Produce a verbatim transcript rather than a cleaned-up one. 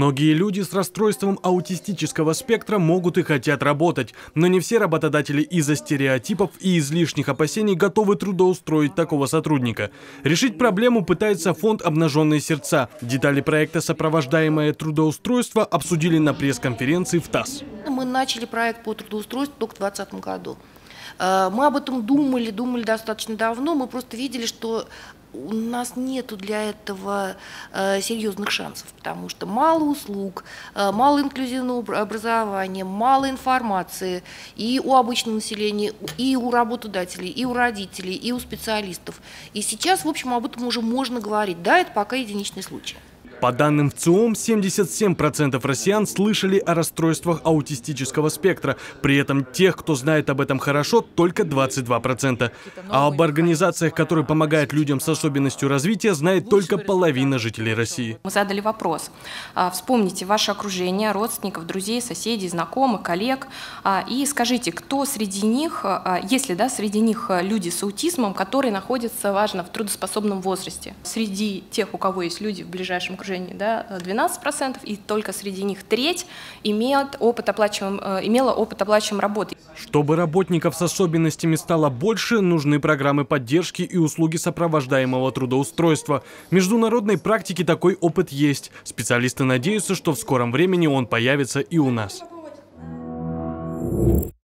Многие люди с расстройством аутистического спектра могут и хотят работать, но не все работодатели из-за стереотипов и излишних опасений готовы трудоустроить такого сотрудника. Решить проблему пытается фонд «Обнаженные сердца». Детали проекта «Сопровождаемое трудоустройство» обсудили на пресс-конференции в ТАСС. Мы начали проект по трудоустройству только в две тысячи двадцатом году. Мы об этом думали, думали достаточно давно, мы просто видели, что у нас нету для этого э, серьезных шансов, потому что мало услуг, э, мало инклюзивного образования, мало информации и у обычного населения, и у работодателей, и у родителей, и у специалистов. И сейчас, в общем, об этом уже можно говорить. Да, это пока единичный случай. По данным ВЦИОМ, семьдесят семь процентов россиян слышали о расстройствах аутистического спектра. При этом тех, кто знает об этом хорошо, только двадцать два процента. А об организациях, которые помогают людям с особенностью развития, знает только половина жителей России. Мы задали вопрос. Вспомните ваше окружение, родственников, друзей, соседей, знакомых, коллег. И скажите, кто среди них, если да, среди них люди с аутизмом, которые находятся, важно, в трудоспособном возрасте. Среди тех, у кого есть люди в ближайшем окружении, да, двенадцать процентов, и только среди них треть имеет опыт оплачиваем, имела опыт оплачиваемой работы. Чтобы работников с особенностями стало больше, нужны программы поддержки и услуги сопровождаемого трудоустройства. В международной практике такой опыт есть. Специалисты надеются, что в скором времени он появится и у нас.